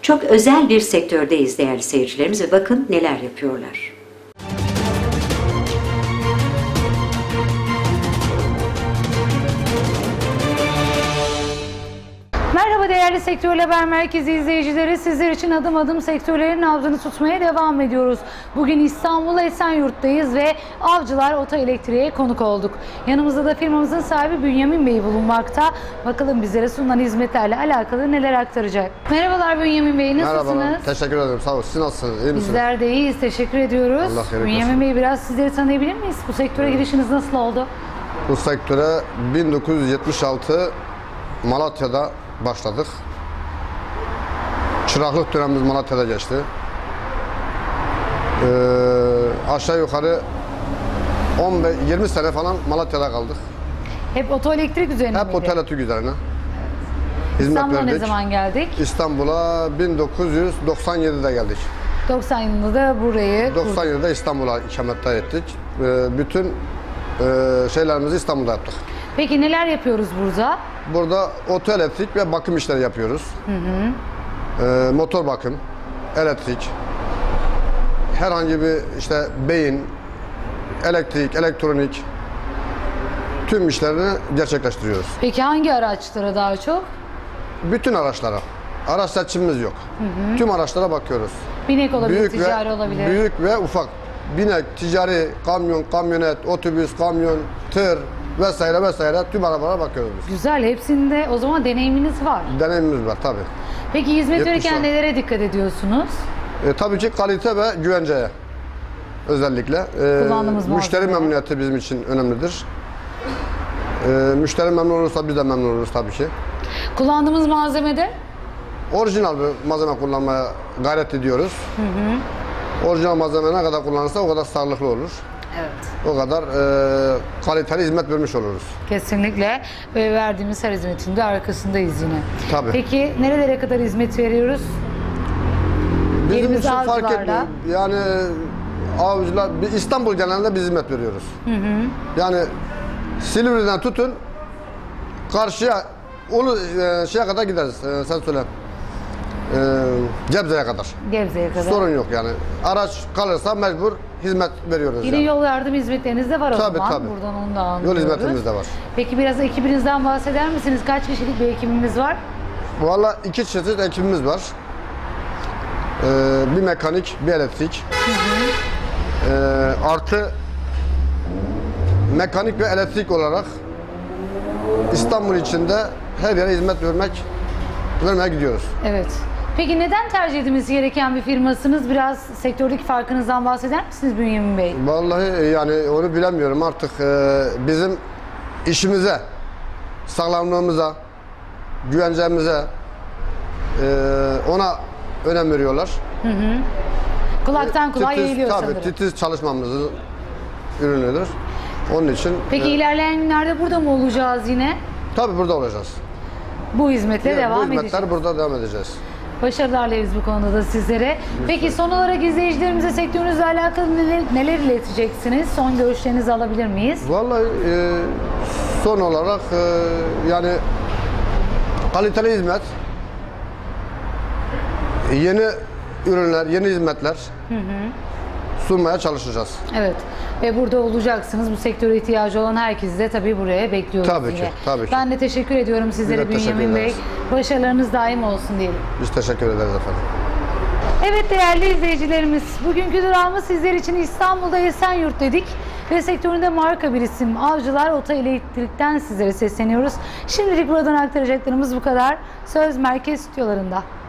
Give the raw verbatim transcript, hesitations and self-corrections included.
Çok özel bir sektördeyiz değerli seyircilerimiz ve bakın neler yapıyorlar. Merhaba değerli Sektörel Haber Merkezi izleyicileri. Sizler için adım adım sektörlerin nabzını tutmaya devam ediyoruz. Bugün İstanbul Esenyurt'tayız ve Avcılar Otoelektrik'e konuk olduk. Yanımızda da firmamızın sahibi Bünyamin Bey bulunmakta. Bakalım bizlere sunulan hizmetlerle alakalı neler aktaracak. Merhabalar Bünyamin Bey, nasılsınız? Merhabalar, teşekkür ederim. Sağ olun. Siz nasılsınız? İyi misiniz? Bizler de iyiyiz, teşekkür ediyoruz. Allah hayırlı Bünyamin olsun. Bey, biraz sizleri tanıyabilir miyiz? Bu sektöre girişiniz nasıl oldu? Bu sektöre bin dokuz yüz yetmiş altı Malatya'da başladık. Çıraklık dönemimiz Malatya'da geçti. Ee, aşağı yukarı on beş yirmi sene falan Malatya'da kaldık. Hep otoelektrik üzerine Hep miydi? otoelektrik üzerine hizmet İstanbul'a ne verdik. zaman geldik? İstanbul'a bin dokuz yüz doksan yedi'de geldik. doksan yılında da burayı doksan yedi'de İstanbul'a ikamet ettik. Ee, bütün e, şeylerimizi İstanbul'da yaptık. Peki neler yapıyoruz burada? Burada otoelektrik ve bakım işleri yapıyoruz. Hı hı. Ee, motor bakım, elektrik, herhangi bir işte beyin, elektrik, elektronik tüm işlerini gerçekleştiriyoruz. Peki hangi araçlara daha çok? Bütün araçlara. Araç seçimimiz yok. Hı hı. Tüm araçlara bakıyoruz. Binek olabilir, Büyük ticari ve, olabilir. Büyük ve ufak. Binek, ticari, kamyon, kamyonet, otobüs, kamyon, tır vesaire vesaire tüm arabalara bakıyoruz biz. Güzel, hepsinde o zaman deneyiminiz var. Deneyimimiz var tabii. Peki hizmet yetmiş verirken var. nelere dikkat ediyorsunuz? E, tabii ki kalite ve güvenceye özellikle. E, Kullandığımız müşteri malzeme. memnuniyeti bizim için önemlidir. E, müşteri memnun olursa biz de memnun oluruz tabii ki. Kullandığımız malzemede? Orijinal bir malzeme kullanmaya gayret ediyoruz. Hı hı. Orijinal malzeme ne kadar kullanırsa o kadar sağlıklı olur. Evet. O kadar e, kaliteli hizmet vermiş oluruz. Kesinlikle. Ve verdiğimiz her hizmetin de arkasındayız yine. Tabii. Peki nerelere kadar hizmet veriyoruz? Bizim Yerimiz için fark Avcılar'da. etmiyor. Yani avcılar, İstanbul genelinde biz hizmet veriyoruz. Hı hı. Yani Silivri'den tutun karşıya Ulu e, şeye kadar gideriz. E, sen söyle. E, Gebze'ye kadar. Gebze'ye kadar. Sorun yok yani. Araç kalırsa mecbur hizmet veriyoruz. Yine yani. yol yardım hizmetleriniz de var o Tabii, zaman. tabii. Buradan onu da Yol anlıyoruz. hizmetimiz de var. Peki biraz ekibinizden bahseder misiniz? Kaç kişilik bir ekibimiz var? Valla iki çeşit ekibimiz var. E, bir mekanik, bir elektrik. Hı hı. E, artı mekanik ve elektrik olarak İstanbul içinde her yere hizmet vermek vermeye gidiyoruz. Evet. Peki neden tercih edilmesi gereken bir firmasınız? Biraz sektördeki farkınızdan bahseder misiniz Bünyamin Bey? Vallahi yani onu bilemiyorum artık e, bizim işimize, sağlamlığımıza, güvencemize e, ona önem veriyorlar. Hı hı. Kulaktan kulağa Titiz, yayılıyor tabii, sanırım. titiz çalışmamızın ürünüdür. Onun için Peki e, ilerleyen günlerde burada mı olacağız yine? tabii burada olacağız. Bu hizmetle Yani devam bu edeceğiz. hizmetler burada devam edeceğiz. Başarılar dileriz bu konuda da sizlere. Peki son olarak izleyicilerimize sektörünüzle alakalı neler, neler ileteceksiniz? Son görüşlerinizi alabilir miyiz? Vallahi e, son olarak e, yani kaliteli hizmet, yeni ürünler, yeni hizmetler hı hı. sunmaya çalışacağız. Evet. Ve burada olacaksınız. Bu sektöre ihtiyacı olan herkesi de tabii buraya bekliyoruz Tabii yine. ki, tabii ki. Ben de teşekkür ediyorum sizlere Biz de teşekkür Bünyamin Bey. ederiz. Başarılarınız daim olsun diyelim. Biz teşekkür ederiz efendim. Evet değerli izleyicilerimiz, bugünkü durağımız sizler için İstanbul'da Esenyurt dedik ve sektöründe marka bir isim Avcılar Otoelektrik'ten sizlere sesleniyoruz. Şimdilik buradan aktaracaklarımız bu kadar. Söz merkez stüdyolarında.